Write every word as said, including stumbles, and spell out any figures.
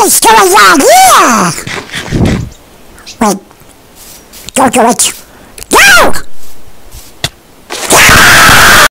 It's to a yard, yeah! Wait. Go to it. Go!